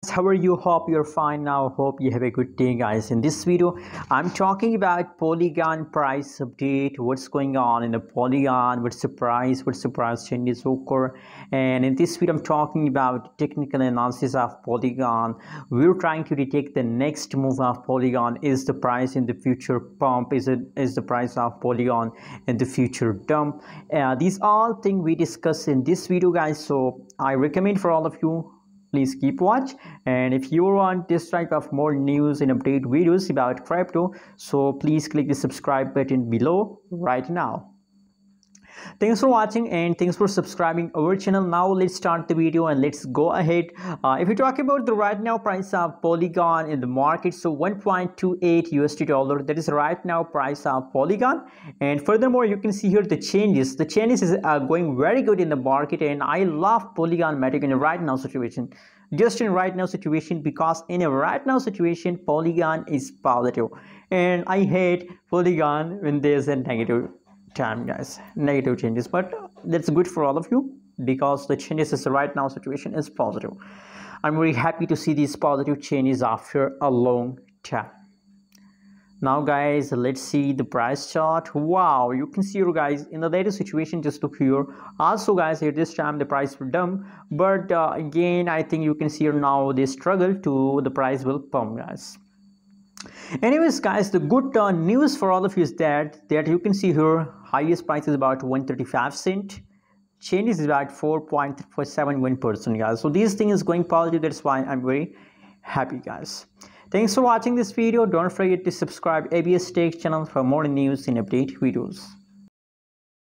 How are you? Hope you're fine now. Hope you have a good day, guys. In this video I'm talking about Polygon price update, what's going on in the Polygon, what's the price changes occur. And in this video I'm talking about technical analysis of Polygon. We're trying to detect the next move of Polygon. Is the price in the future pump? Is the price of Polygon in the future dump? These all things we discuss in this video, guys. So I recommend for all of you, please keep watch. And if you want this type of more news and update videos about crypto, so please click the subscribe button below right now. Thanks for watching and thanks for subscribing our channel. Now let's start the video and let's go ahead. If you talk about the right now price of Polygon in the market, so 1.28 USD dollar, that is right now price of Polygon. And furthermore, you can see here the changes is going very good in the market, and I love Polygon Matic in the right now situation. Just in right now situation, because in a right now situation Polygon is positive, and I hate Polygon when there's a negative time, guys, negative changes. But that's good for all of you because the changes is right now situation is positive. I'm very happy to see these positive changes after a long time. Now guys, let's see the price chart. Wow, you can see here, guys, in the latest situation, just look here. Also guys, here this time the price will dump, but again I think you can see here now they struggle to the price will pump, guys. Anyways guys, the good news for all of you is that you can see here highest price is about 135 cent, changes is about 4.71%, guys. So this thing is going positive, that's why I'm very happy, guys. Thanks for watching this video. Don't forget to subscribe ABS Tech channel for more news and update videos.